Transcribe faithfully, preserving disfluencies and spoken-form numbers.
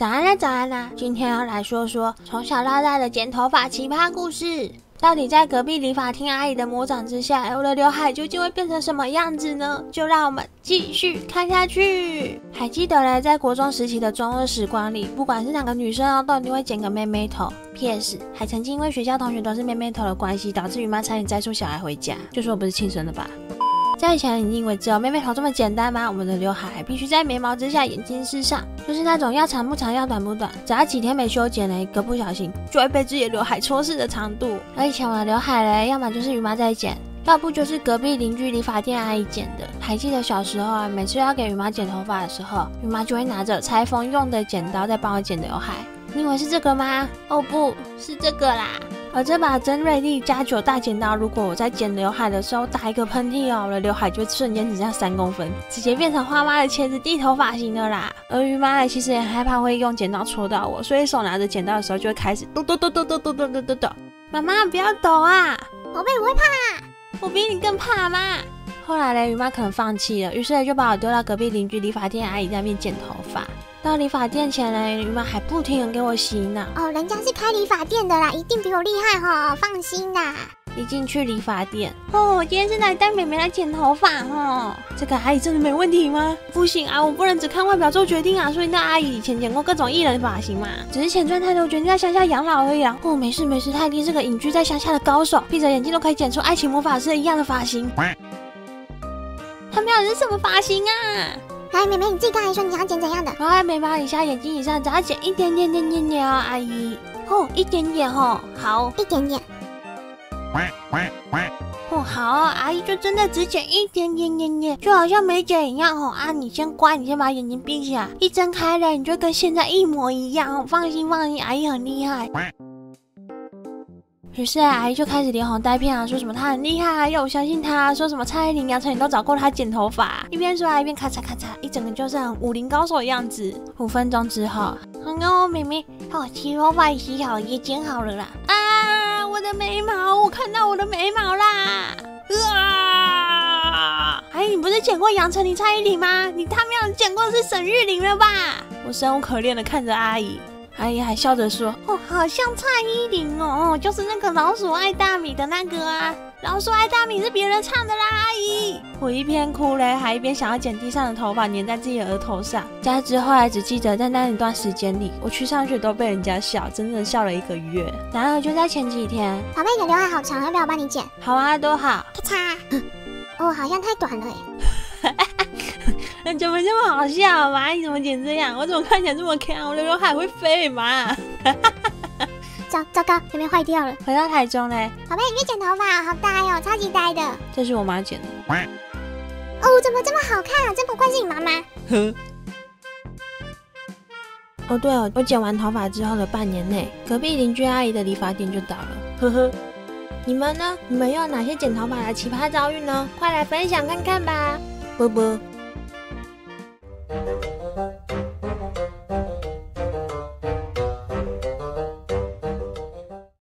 早安啦，早安啦！今天要来说说从小到大的剪头发奇葩故事。到底在隔壁理发厅阿姨的魔掌之下，我的刘海究竟会变成什么样子呢？就让我们继续看下去。还记得嘞，在国中时期的中二时光里，不管是哪个女生哦，都一定会剪个妹妹头。P S 还曾经因为学校同学都是妹妹头的关系，导致于妈差点载出小孩回家，就说我不是亲生的吧。在以前，你以为只有妹妹头这么简单吗？我们的刘海还必须在眉毛之下，眼睛之上，就是那种要长不长，要短不短，只要几天没修剪了，一个不小心就会被自己的刘海戳湿的长度。而以前我的刘海嘞，要么就是于妈在剪，要不就是隔壁邻居理发店阿姨剪的。还记得小时候啊，每次要给于妈剪头发的时候，于妈就会拿着裁缝用的剪刀在帮我剪刘海。你以为是这个吗？哦，不是这个啦。而这把真锐利加九大剪刀，如果我在剪刘海的时候打一个喷嚏哦，我的刘海就瞬间只剩下三公分，直接变成花妈的茄子地头发型了啦。而于妈其实也很害怕会用剪刀戳到我，所以手拿着剪刀的时候就会开始抖抖抖抖抖抖抖抖抖抖。妈妈不要抖啊！ 宝贝，我会怕啊！ 我比你更怕嘛。后来嘞，于妈可能放弃了，于是就把我丢到隔壁邻居理发店阿姨那边剪头发。到理发店前呢，于妈还不停地给我洗脑。 哦，人家是开理发店的啦，一定比我厉害齁，放心啦。 一进去理发店，哦，我今天是来带妹妹来剪头发哦。这个阿姨真的没问题吗？不行啊，我不能只看外表做决定啊。所以那阿姨以前剪过各种艺人发型嘛，只是钱赚太多，决定在乡下养老而已啊。哦，没事没事，她一定是个隐居在乡下的高手，闭着眼睛都可以剪出爱情魔法师一样的发型。他们要的是什么发型啊？ 来，妹妹，你自己刚才说你想剪怎样的？ 我在眉毛以下、眼睛以上，只要剪一点点点点点哦，阿姨。哦，一点点哦，好， 一点点。 哦，好啊，阿姨就真的只剪一点点点点，就好像没剪一样哦。啊，你先乖，你先把眼睛闭起来，一睁开了，你就跟现在一模一样哦。放心放心，阿姨很厉害。于是阿姨就开始连哄带骗啊，说什么她很厉害，要我相信她，说什么蔡依林、杨丞琳都找过她剪头发，一边说啊一边咔嚓咔嚓，一整个就是很武林高手的样子。五分钟之后，哦，妹妹，哦，洗头发也洗好了，也剪好了啦。啊，我的眉毛，我看到我的眉毛啦！啊！哎，你不是剪过杨丞琳、蔡依林吗？你他喵剪过的是沈玉琳了吧？我生无可恋的看着阿姨。阿姨还笑着说：“哦，好像蔡依林哦，就是那个老鼠爱大米的那个啊，老鼠爱大米是别人唱的啦，阿姨。”我一边哭嘞，还一边想要剪地上的头发粘在自己的额头上。加之后来只记得在那一段时间里，我去上学都被人家笑，整整笑了一个月。然而就在前几天， 宝贝，你的刘海好长，要不要我帮你剪？ 好啊，多好。 咔嚓，哦，好像太短了耶。 那怎么这么好笑嘛？你怎么剪这样？我怎么看起来这么强？我的刘海会飞嘛？ 糟糟糕，妹妹坏掉了。 回到台中嘞， 宝贝，你去剪头发，好呆哦，超级呆的。 这是我妈剪的。 哦，怎么这么好看啊？真不愧是你妈妈。 呵。哦对哦，我剪完头发之后的半年内，隔壁邻居阿姨的理发店就倒了。呵呵。你们呢？你们有哪些剪头发的奇葩遭遇呢？快来分享看看吧。啵啵。